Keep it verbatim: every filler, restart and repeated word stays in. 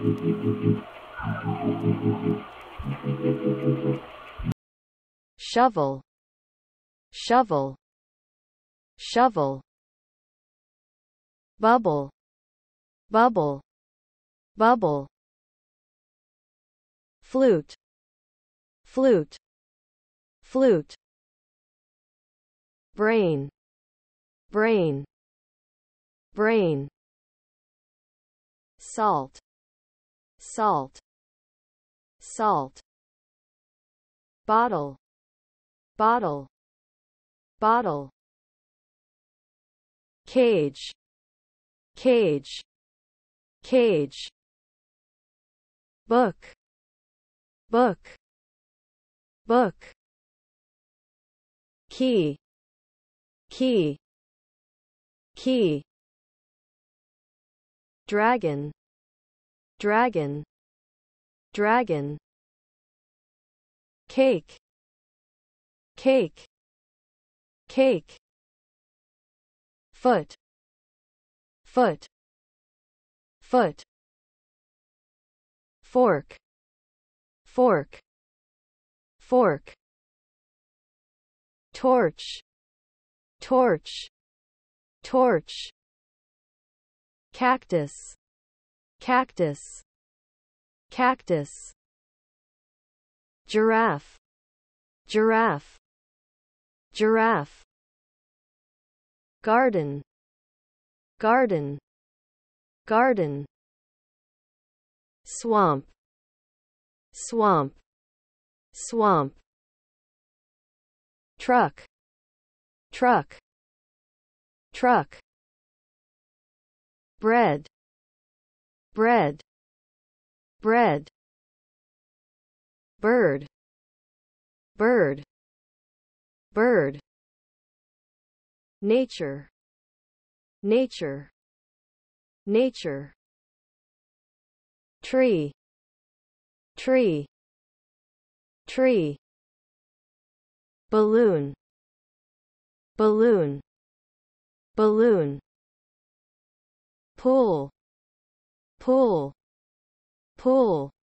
shovel, shovel, shovel. Bubble, bubble, bubble. Flute, flute, flute. Brain, brain, brain. Salt, salt, salt. Bottle, bottle, bottle. Cage, cage, cage. Book, book, book. Key, key, key. Dragon, dragon, dragon. Cake, cake, cake. Foot, foot, foot. Fork, fork, fork. Torch, torch, torch. Cactus, cactus, cactus. Giraffe, giraffe, giraffe. Garden, garden, garden. Swamp, swamp, swamp. Truck, truck, truck. Bread, bread, bread. Bird, bird, bird. Nature, nature, nature. Tree, tree, tree. Balloon, balloon, balloon. Pool, pool, pool.